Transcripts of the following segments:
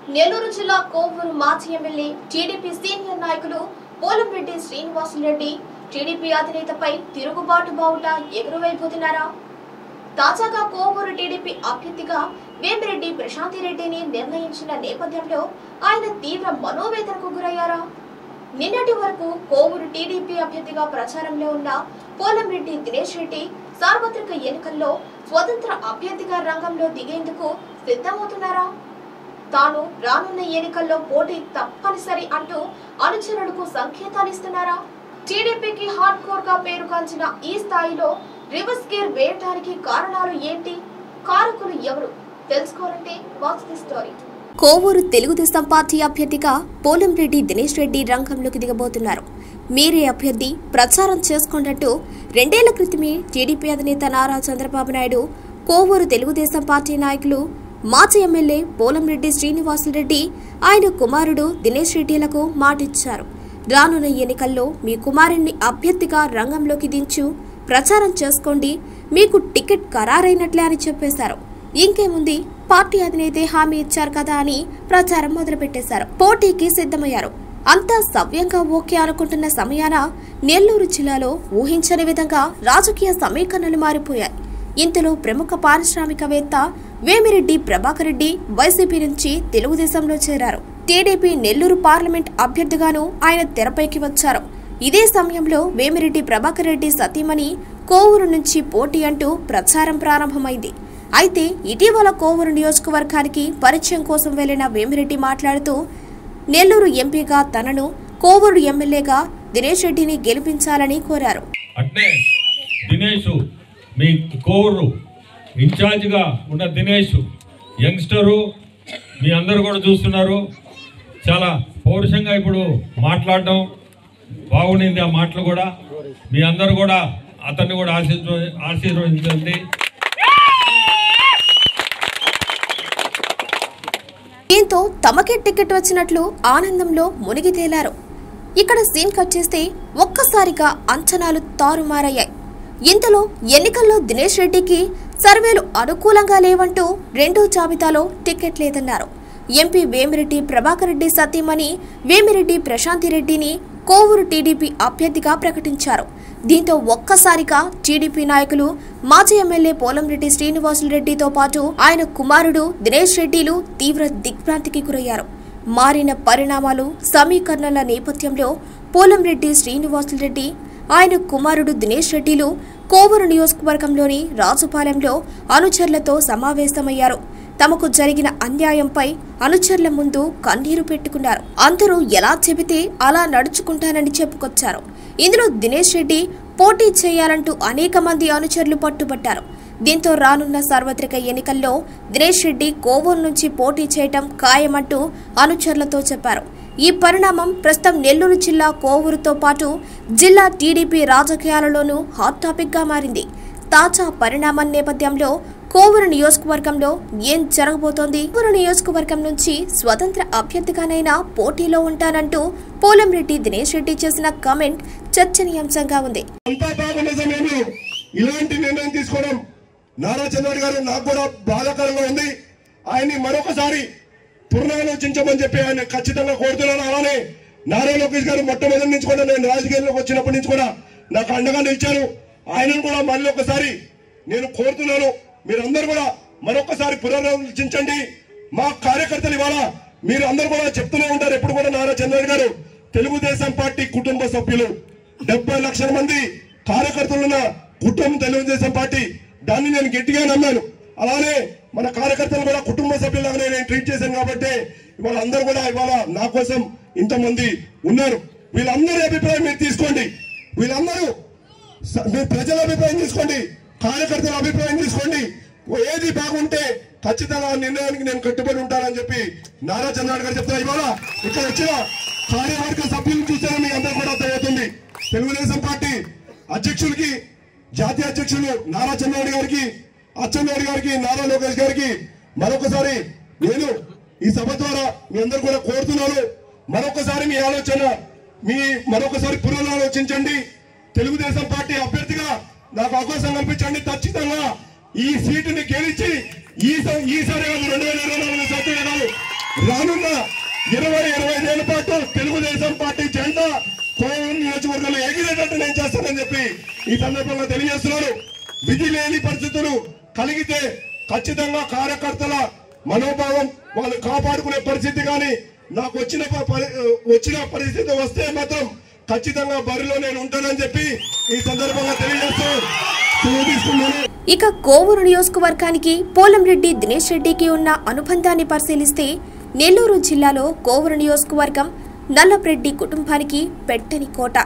నెల్లూరు జిల్లా కోవూరు మాజీ MLA TDP senior నాయకులు పోలంరెడ్డి శ్రీనివాసులరెడ్డి టీడీపీ అధినేతపై తిరుగుబాటు బావుట ఎగురువైపోతున్నారా? తాజాగా కోవూరు టీడీపీ అభ్యర్థిగా వేమిరెడ్డి ప్రశాంతిరెడ్డిని నిర్ణయించిన నేపథ్యంలో ఆయన తీవ్ర మనోవేదనకు గురయ్యారా? నిన్నటి వరకు కోవూరు టీడీపీ అభ్యర్థిగా ప్రచారంలో ఉన్న పోలంరెడ్డి దినేష్ రెడ్డి సార్వత్రిక ఎన్నికల్లో స్వతంత్ర అభ్యర్థిగా రంగంలో దిగేందుకు సిద్ధమవుతున్నారా? తాను రానున్న ఎన్నికల్లో పోటీ తప్పనిసరి అంటూ అనుచరులకు సంకేతాలు ఇస్తున్నారా? టీడీపీకి హార్డ్ కోర్ గా పేరుగాంచిన ఈ స్థాయిలో రివర్స్ గేర్ వేయడానికి కారణాలు ఏంటి? కారకులు ఎవరు? తెలుసుకోవాలంటే watch the story. Kovur Telugu Desam party అభ్యర్థిగా పోలంరెడ్డి దినేష్ రెడ్డి రంగంలోకి దిగబోతున్నారు. మీరే అభ్యర్థి ప్రచారం చేసుకున్నట్టు 2 ఏళ్ల క్రితమే టీడీపీ అధినేత నారా చంద్రబాబు నాయుడు కోవూరు తెలుగుదేశం పార్టీ నాయకులు మాజీ ఎమ్మెల్యే పోలంరెడ్డి శ్రీనివాసులరెడ్డి ఆయన కుమారుడు దినేష్ రెడ్డిలకు మాటిచ్చారు. రానున్న ఎన్నికల్లో మీ కుమారుణ్ణి అభ్యర్థిగా రంగంలోకి దించు ప్రచారం చేసుకోండి, మీకు టికెట్ ఖరారైనట్లే అని చెప్పేశారు. ఇంకేముంది, పార్టీ అధినేతే హామీ ఇచ్చారు కదా అని ప్రచారం మొదలుపెట్టేశారు. పోటీకి సిద్ధమయ్యారు. అంతా సవ్యంగా ఓకే అనుకుంటున్న సమయాన నెల్లూరు జిల్లాలో ఊహించని విధంగా రాజకీయ సమీకరణలు మారిపోయాయి. ఇంతలో ప్రముఖ పారిశ్రామికవేత్త వేమిరెడ్డి ప్రభాకర్ రెడ్డి వైసీపీ నుంచి తెలుగుదేశంలో చేరారు. టీడీపీ నెల్లూరు పార్లమెంట్ అభ్యర్థిగాను ఆయన తెరపైకి వచ్చారు. ఇదే సమయంలో వేమిరెడ్డి ప్రభాకర్ రెడ్డి సతీమణి కోవూరు నుంచి పోటీ అంటూ ప్రచారం ప్రారంభమైంది. అయితే ఇటీవల కోవూరు నియోజకవర్గానికి పరిచయం కోసం వెళ్లిన వేమిరెడ్డి మాట్లాడుతూ నెల్లూరు ఎంపీగా తనను, కోవూరు ఎమ్మెల్యేగా దినేష్ రెడ్డిని గెలిపించాలని కోరారు. మీ కోవూరు ఇన్ఛార్జిగా ఉన్న దినేష్ యంగ్స్టరు, మీ అందరూ కూడా చూస్తున్నారు. చాలా పౌరుషంగా ఇప్పుడు మాట్లాడడం బాగుండింది. ఆ మాటలు కూడా మీ అందరూ కూడా అతన్ని కూడా ఆశీర్వదించండి. దీంతో తమకే టికెట్ వచ్చినట్లు ఆనందంలో మునిగి తేలారు. ఇక్కడ సీన్ కట్ చేస్తే ఒక్కసారిగా అంచనాలు తారుమారయ్యాయి. ఇంతలో ఎన్నికల్లో దినేష్ రెడ్డికి సర్వేలు అనుకూలంగా లేవంటూ 2వ జాబితాలో టికెట్ లేదన్నారు. ఎంపీ వేమిరెడ్డి ప్రభాకర్ రెడ్డి సతీమణి వేమిరెడ్డి ప్రశాంతిరెడ్డిని కోవూరు టీడీపీ అభ్యర్థిగా ప్రకటించారు. దీంతో ఒక్కసారిగా టీడీపీ నాయకులు మాజీ ఎమ్మెల్యే పోలంరెడ్డి శ్రీనివాసులరెడ్డితో పాటు ఆయన కుమారుడు దినేష్ రెడ్డిలు తీవ్ర దిగ్భ్రాంతికి గురయ్యారు. మారిన పరిణామాలు సమీకరణల నేపథ్యంలో పోలంరెడ్డి శ్రీనివాసులరెడ్డి ఆయన కుమారుడు దినేష్ రెడ్డిలు కోవూరు నియోజకవర్గంలోని రాజుపాలెంలో అనుచరులతో సమావేశమయ్యారు. తమకు జరిగిన అన్యాయంపై అనుచరుల ముందు కన్నీరు పెట్టుకున్నారు. అందరూ ఎలా చెబితే అలా నడుచుకుంటానని చెప్పుకొచ్చారు. ఇందులో దినేష్ రెడ్డి పోటీ చేయాలంటూ అనేక మంది అనుచరులు పట్టుబట్టారు. దీంతో రానున్న సార్వత్రిక ఎన్నికల్లో దినేష్ రెడ్డి కోవూరు నుంచి పోటీ చేయటం ఖాయమంటూ అనుచరులతో చెప్పారు. ఈ పరిణామం ప్రస్తుతం నెల్లూరు జిల్లా కోవూరుతో పాటు జిల్లా టీడీపీ రాజకీయాలలోనూ హాట్ టాపిక్ గా మారింది. తాజా పరిణామం నేపథ్యంలో కోవూరు నియోజకవర్గంలో ఏం జరగబోతోంది? కోవూరు నియోజకవర్గం నుంచి స్వతంత్ర అభ్యర్థిగానైనా పోటీలో ఉంటానంటూ పోలంరెడ్డి దినేష్ రెడ్డి చేసిన కామెంట్ చర్చనీయాంశంగా ఉంది. ఇలాంటి నిర్ణయం తీసుకోవడం నారా చంద్రబాబు గారు నాకు కూడా బాధాకరంగా ఉంది. ఆయన్ని మరొకసారి పునరాలోచించమని చెప్పి ఆయన ఖచ్చితంగా కోరుతున్నాను. అలానే నారా లోకేష్ గారు మొట్టమొదటి నుంచి కూడా నేను రాజకీయాల్లోకి వచ్చినప్పటి నుంచి కూడా నాకు అండగా నిలిచారు. ఆయనను కూడా మళ్ళీ ఒకసారి నేను కోరుతున్నాను. మీరందరూ కూడా మరొకసారి పునరాలోచించండి. మా కార్యకర్తలు ఇవాళ మీరు అందరూ కూడా చెప్తూనే ఉంటారు ఎప్పుడు కూడా నారా చంద్రబాబు గారు తెలుగుదేశం పార్టీ కుటుంబ సభ్యులు 70 లక్షల మంది కార్యకర్తలున్న కుటుంబం తెలుగుదేశం పార్టీ. దాన్ని నేను గట్టిగా నమ్మాను. అలానే మన కార్యకర్తలు కూడా కుటుంబ సభ్యులాగానే నేను ట్రీట్ చేశాను. కాబట్టి ఇవాళ అందరూ కూడా ఇవాళ నా కోసం ఇంతమంది ఉన్నారు. వీళ్ళందరి అభిప్రాయం మీరు తీసుకోండి. వీళ్ళందరూ మీ ప్రజల అభిప్రాయం తీసుకోండి, కార్యకర్తల అభిప్రాయం తీసుకోండి. ఏది బాగుంటే ఖచ్చితంగా నిర్ణయానికి నేను కట్టుబడి ఉంటానని చెప్పి నారా చంద్రబాబు గారు చెప్తారు. ఇవాళ ఇక్కడ వచ్చిన కార్యవర్గ సభ్యులను చూస్తేనే మీకు అందరూ కూడా అర్థమవుతుంది. తెలుగుదేశం పార్టీ అధ్యక్షులకి, జాతీయ అధ్యక్షులు నారా చంద్రబాబు గారికి, అచ్చెన్నాయుడు గారికి, నారా లోకేష్ గారికి మరొకసారి నేను ఈ సభ ద్వారా మీ అందరూ కూడా కోరుతున్నాను. మరొకసారి మీ ఆలోచన మరొకసారి పునరాలోచించండి. తెలుగుదేశం పార్టీ అభ్యర్థిగా నాకు అవకాశం కల్పించండి. ఖచ్చితంగా ఈ సీటుని గెలిచి ఈసారి 2024 సంవత్సరాలు రానున్న 20-25 ఏళ్ల పాటు తెలుగుదేశం పార్టీ జెండా కోవూరు నియోజకవర్గంలో ఎగిరేటట్టు నేను చేస్తానని చెప్పి ఈ సందర్భంగా తెలియజేస్తున్నాను. విధి లేని పరిస్థితులు కలిగితే ఖచ్చితంగా కార్యకర్తల మనోభావం వాళ్ళు కాపాడుకునే పరిస్థితి కానీ నాకు వచ్చిన పరిస్థితి వస్తే మాత్రం ఖచ్చితంగా బరిలో నేను ఉంటానని చెప్పి ఈ సందర్భంగా తెలియజేస్తున్నాను. ఇక కోవూరు నియోజకవర్గానికి పోలంరెడ్డి దినేష్ రెడ్డికి ఉన్న అనుబంధాన్ని పరిశీలిస్తే నెల్లూరు జిల్లాలో కోవూరు నియోజకవర్గం నల్లప్రెడ్డి కుటుంబానికి పెట్టని కోట.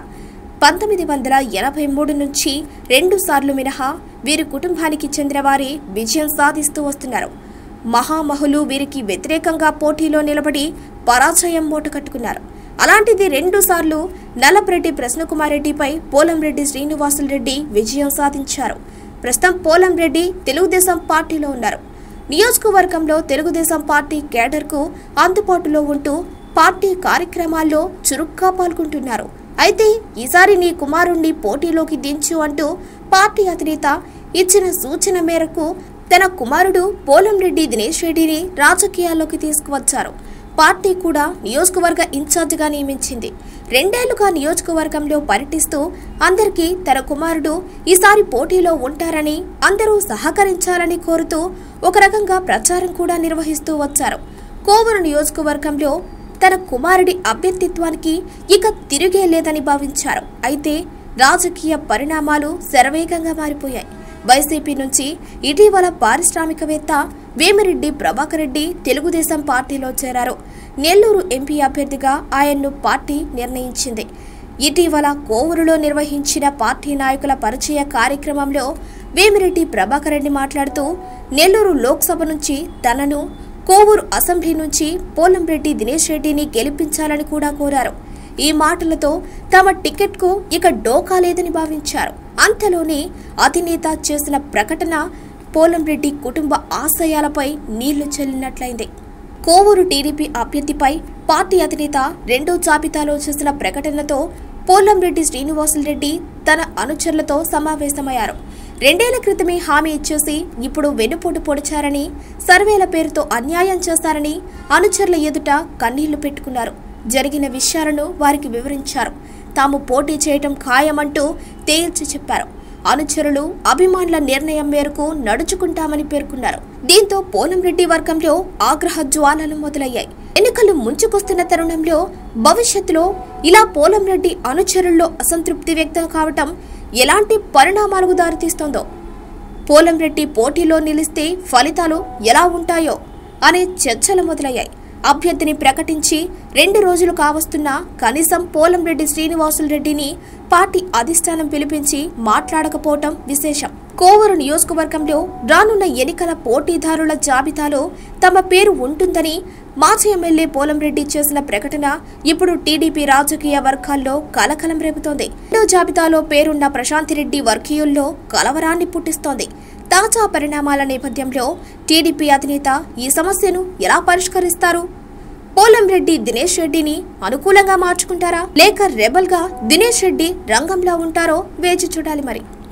1983 నుంచి 2 సార్లు మినహా వీరి కుటుంబానికి చెందినవారే విజయం సాధిస్తూ వస్తున్నారు. మహామహులు వీరికి వ్యతిరేకంగా పోటీలో నిలబడి పరాజయం మూటకట్టుకున్నారు. అలాంటిది 2 సార్లు నల్లప్రెడ్డి ప్రసన్నకుమార్ రెడ్డిపై పోలంరెడ్డి శ్రీనివాసులరెడ్డి విజయం సాధించారు. ప్రస్తుతం పోలంరెడ్డి తెలుగుదేశం పార్టీలో ఉన్నారు. నియోజకవర్గంలో తెలుగుదేశం పార్టీ కేడర్కు అందుబాటులో ఉంటూ పార్టీ కార్యక్రమాల్లో చురుగ్గా పాల్గొంటున్నారు. అయితే ఈసారి నీ కుమారుణ్ణి పోటీలోకి దించు అంటూ పార్టీ అధినేత ఇచ్చిన సూచన మేరకు తన కుమారుడు పోలంరెడ్డి దినేష్ రెడ్డిని రాజకీయాల్లోకి తీసుకువచ్చారు. పార్టీ కూడా నియోజకవర్గ ఇన్ఛార్జిగా నియమించింది. 2 ఏళ్లుగా నియోజకవర్గంలో పర్యటిస్తూ అందరికీ తన కుమారుడు ఈసారి పోటీలో ఉంటారని, అందరూ సహకరించాలని కోరుతూ ఒక రకంగా ప్రచారం కూడా నిర్వహిస్తూ వచ్చారు. కోవూరు నియోజకవర్గంలో తన కుమారుడి అభ్యర్థిత్వానికి ఇక తిరిగే లేదని భావించారు. అయితే రాజకీయ పరిణామాలు శరవేగంగా మారిపోయాయి. వైసీపీ నుంచి ఇటీవల పారిశ్రామికవేత్త వేమిరెడ్డి ప్రభాకర్ రెడ్డి తెలుగుదేశం పార్టీలో చేరారు. నెల్లూరు ఎంపీ అభ్యర్థిగా ఆయన్ను పార్టీ నిర్ణయించింది. ఇటీవల కోవూరులో నిర్వహించిన పార్టీ నాయకుల పరిచయ కార్యక్రమంలో వేమిరెడ్డి ప్రభాకర్ రెడ్డి మాట్లాడుతూ నెల్లూరు లోక్సభ నుంచి తనను, కోవూరు అసెంబ్లీ నుంచి పోలంరెడ్డి దినేష్ రెడ్డిని గెలిపించాలని కూడా కోరారు. ఈ మాటలతో తమ టికెట్కు ఇక డోకా లేదని భావించారు. అంతలోనే అధినేత చేసిన ప్రకటన పోలంరెడ్డి కుటుంబ ఆశయాలపై నీళ్లు చల్లినట్లయింది. కోవూరు టీడీపీ అభ్యర్థిపై పార్టీ అధినేత 2వ జాబితాలో చేసిన ప్రకటనతో పోలంరెడ్డి శ్రీనివాసులరెడ్డి తన అనుచరులతో సమావేశమయ్యారు. 2 ఏళ్ల క్రితమే హామీ ఇచ్చేసి ఇప్పుడు వెన్నుపోటు పొడిచారని, సర్వేల పేరుతో అన్యాయం చేశారని అనుచరుల ఎదుట కన్నీళ్లు పెట్టుకున్నారు. జరిగిన విషయాలను వారికి వివరించారు. తాము పోటీ చేయటం ఖాయమంటూ తేల్చి చెప్పారు. అనుచరులు, అభిమానుల నిర్ణయం మేరకు నడుచుకుంటామని పేర్కొన్నారు. దీంతో పోలంరెడ్డి వర్గంలో ఆగ్రహ జ్వాలలు మొదలయ్యాయి. ఎన్నికలు ముంచుకొస్తున్న తరుణంలో భవిష్యత్తులో ఇలా పోలంరెడ్డి అనుచరుల్లో అసంతృప్తి వ్యక్తం కావటం ఎలాంటి పరిణామాలకు దారితీస్తోందో, పోలంరెడ్డి పోటీలో నిలిస్తే ఫలితాలు ఎలా ఉంటాయో అనే చర్చలు మొదలయ్యాయి. అభ్యర్థిని ప్రకటించి 2 రోజులు కావస్తున్నా కనీసం పోలంరెడ్డి శ్రీనివాసులరెడ్డిని పార్టీ అధిష్టానం పిలిపించి మాట్లాడకపోవటం విశేషం. కోవూరు నియోజకవర్గంలో రానున్న ఎన్నికల పోటీదారుల జాబితాలో తమ పేరు ఉంటుందని మాజీ ఎమ్మెల్యే పోలంరెడ్డి చేసిన ప్రకటన ఇప్పుడు టీడీపీ రాజకీయ వర్గాల్లో కలకలం రేపుతోంది. 2వ జాబితాలో పేరున్న ప్రశాంతిరెడ్డి వర్గీయుల్లో కలవరాన్ని పుట్టిస్తోంది. తాజా పరిణామాల నేపథ్యంలో టీడీపీ అధినేత ఈ సమస్యను ఎలా పరిష్కరిస్తారు? పోలంరెడ్డి దినేష్ రెడ్డిని అనుకూలంగా మార్చుకుంటారా, లేక రెబల్ గా దినేష్ రెడ్డి రంగంలో ఉంటారో వేచి చూడాలి మరి.